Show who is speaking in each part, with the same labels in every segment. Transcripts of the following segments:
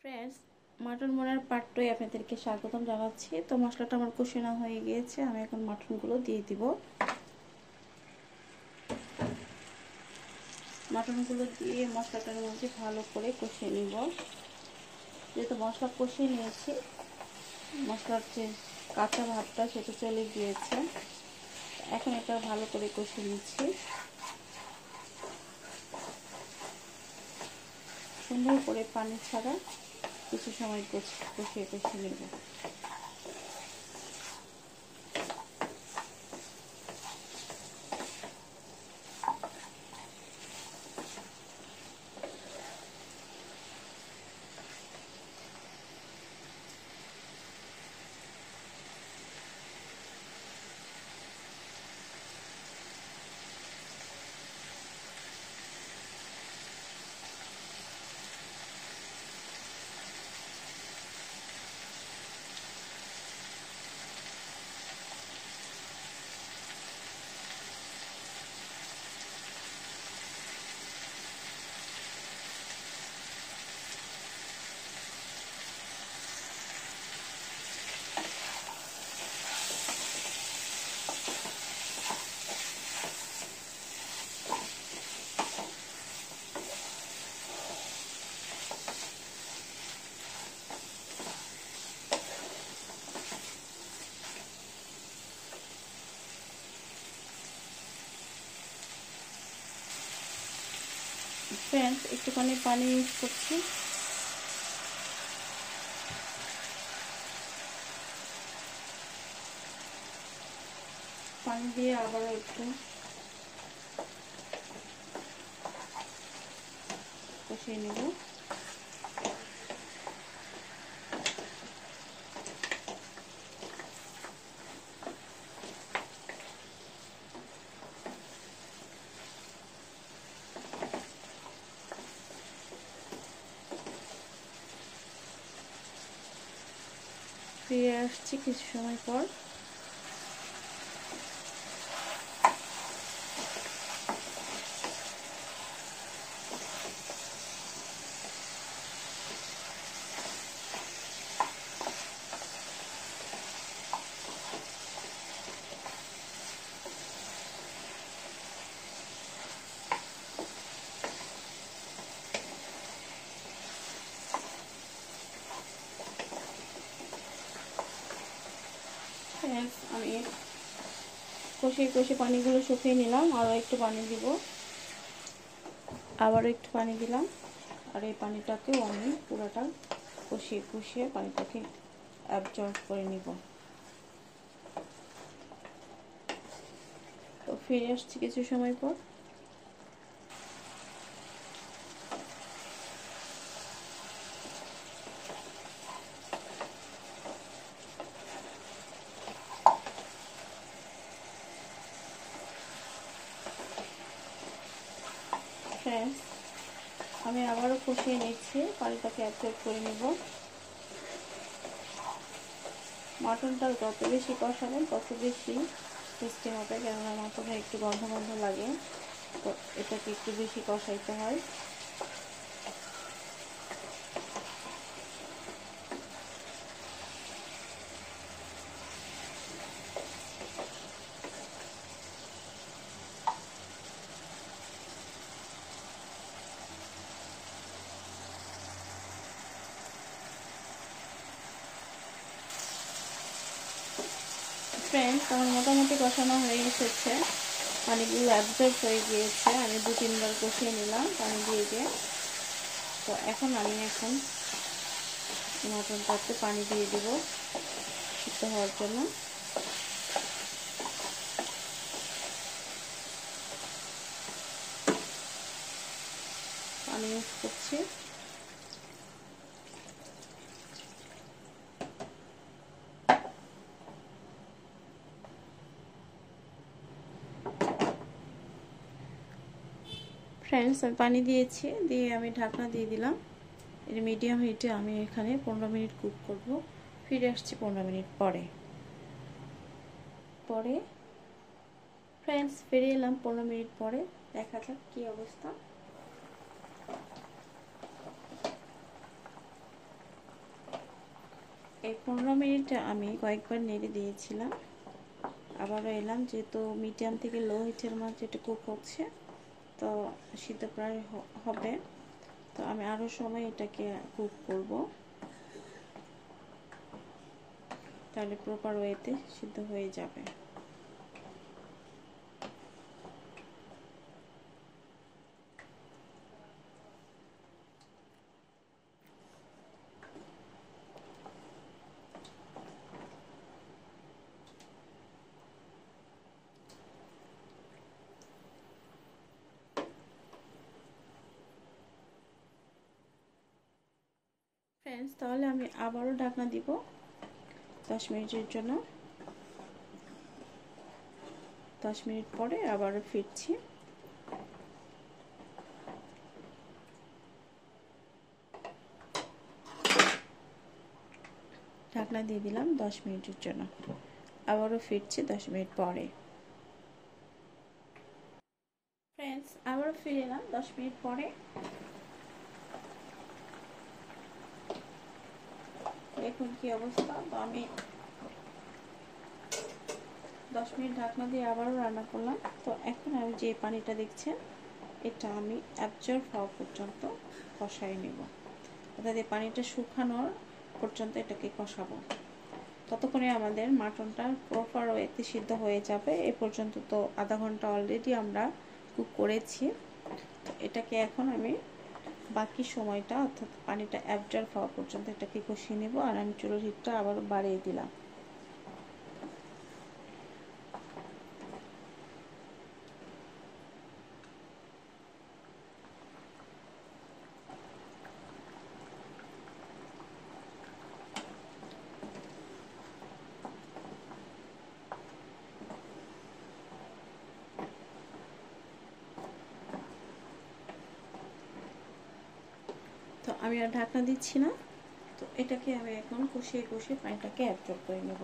Speaker 1: Friends, mutton বোনার part 2 আপনাদেরকে স্বাগতম জানাচ্ছি। তো মশলাটা আমার কষানো হয়ে গিয়েছে, আমি এখন মাটনগুলো দিয়ে দিব। মাটনগুলো দিয়ে মশলাটার মধ্যে ভালো করে কষিয়ে নিব। যেহেতু মশলা কষিয়ে নিয়েছি, মশলার যে কাঁচা ভাবটা সেটা চলে গিয়েছে। এখন এটা ভালো করে কষিয়ে নিচ্ছি। সুন্দর করে পানি ছাড়া কিছু সময় কষিয়ে নেব। ফ্রেন্ডস, একটুখানি পানি ইউজ করছি। পানি দিয়ে আবারও একটু কষিয়ে নেব। ফিরে আসছি কিছু সময় পর। আমি কষিয়ে পানিগুলো শুকিয়ে নিলাম। আরও একটু পানি দিব, আবারও একটু পানি দিলাম। আর এই পানিটাকেও আমি পুরোটা কষিয়ে পানিটাকে অ্যাবজর্ব করে নিব। তো ফিরে আসছি কিছু সময় পর। ফ্রেন্ডস, আমি আবারও কষিয়ে নিচ্ছি, পানিটাকে অ্যাবজর্ব করে নিব। মাটনটা যত বেশি কষাবেন তত বেশি টেস্টি হবে, কেননা মাটনে একটু গন্ধ লাগে, তো এটাকে একটু বেশি কষাইতে হয়। ফ্রেন্ডস, আমার মোটামুটি কষানো হয়ে এসেছে, পানিগুলো অ্যাবজর্ব হয়ে গিয়েছে। আমি 2-3 বার কষিয়ে নিলাম পানি দিয়ে। তো এখন মটনটাতে পানি দিয়ে দিব সিদ্ধ হওয়ার জন্য। পানি ইউজ করছি। ফ্রেন্ডস, আমি পানি দিয়েছি, দিয়ে আমি ঢাকনা দিয়ে দিলাম। এর মিডিয়াম হিটে আমি এখানে 15 মিনিট কুক করব। ফিরে আসছি 15 মিনিট পরে। ফ্রেন্ডস, ফিরে এলাম 15 মিনিট পরে। দেখা যাক কি অবস্থা। এই 15 মিনিট আমি কয়েকবার নেড়ে দিয়েছিলাম, আবারও এলাম, যেহেতু মিডিয়াম থেকে লো হিটের মাঝে এটা কুক হচ্ছে, তো সিদ্ধ প্রায় হবে। তো আমি আরও সময় এটাকে কুক করব, তাহলে প্রপার ওয়েতে সিদ্ধ হয়ে যাবে। ফ্রেন্ডস, তাহলে আমি আবারও ঢাকনা দিব 10 মিনিটের জন্য। 10 মিনিট পরে আবারও ফিরছি। ঢাকনা দিয়ে দিলাম 10 মিনিটের জন্য, আবারও ফিরছি 10 মিনিট পরে। ফ্রেন্ডস, আবারও ফিরে এলাম 10 মিনিট পরে। দেখুন কি অবস্থা। তো আমি 10 মিনিট ঢাকনা দিয়ে আবারও রান্না করলাম। তো এখন আমি যে পানিটা দেখছেন, এটা আমি অ্যাবজর্ব হওয়া পর্যন্ত কষাই নেব, অর্থাৎ এই পানিটা শুকানোর পর্যন্ত এটাকে কষাবো। ততক্ষণে আমাদের মাটনটা প্রপার ওয়েতে সিদ্ধ হয়ে যাবে। এ পর্যন্ত তো আধা ঘন্টা অলরেডি আমরা কুক করেছি। তো এটাকে এখন আমি বাকি সময়টা, অর্থাৎ পানিটা অ্যাবজর্ব হওয়া পর্যন্ত এটাকে কষিয়ে নেব। আর আমি চুলোর হিটটা আবার বাড়িয়ে দিলাম। তো আমি আর ঢাকনা দিচ্ছি না। তো এটাকে আমি এখন কষিয়ে কষিয়ে পানিটাকে অ্যাবজর্ব করে নেব।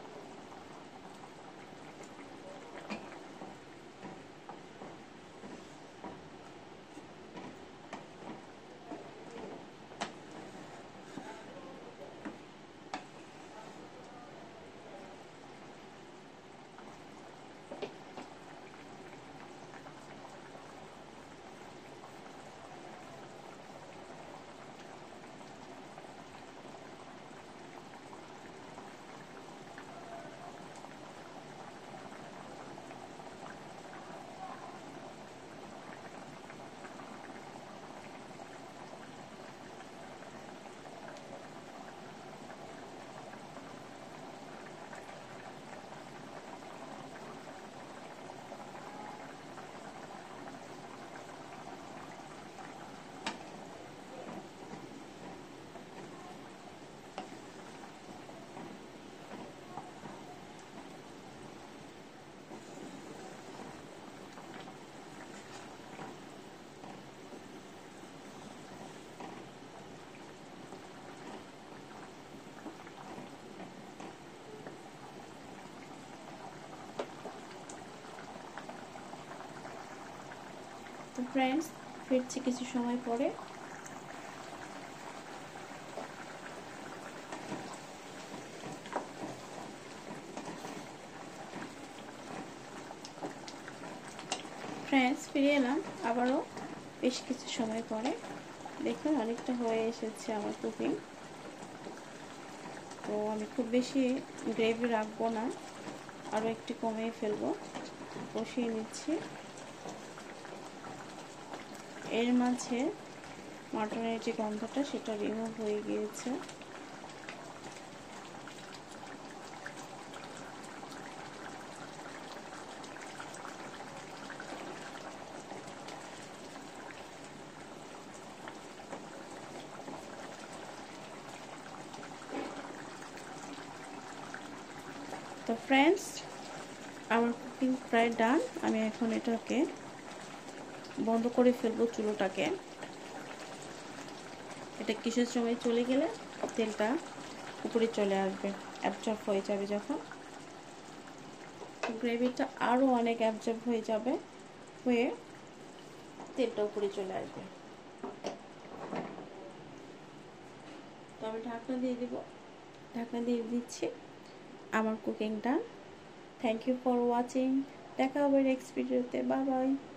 Speaker 1: তো ফ্রেন্ডস, ফিরছি কিছু সময় পরে। ফ্রেন্ডস, ফিরে এলাম আবারও বেশ কিছু সময় পরে। দেখুন অনেকটা হয়ে এসেছে আমার কুকিং। তো আমি খুব বেশি গ্রেভি রাখবো না, আরও একটু কমিয়ে ফেলবো। কষিয়ে নিচ্ছি। এর মাঝে মাটনের যে গন্ধটা সেটা রিমুভ হয়ে গিয়েছে। তো ফ্রেন্ডস, আমার কুকিং প্রায় ডান। আমি এখন এটাকে বন্ধ করে ফেলবো চুলোটাকে। এটা কিছু সময় চলে গেলে তেলটা উপরে চলে আসবে, অ্যাবজর্ব হয়ে যাবে যখন। গ্রেভিটা আরও অনেক অ্যাবজর্ব হয়ে যাবে, হয়ে তেলটা উপরে চলে আসবে। তো আমি ঢাকনা দিয়ে দিব ঢাকা দিয়ে দিচ্ছি। আমার কুকিংটা। Thank you for watching. দেখা হবে নেক্সট ভিডিওতে। Bye by.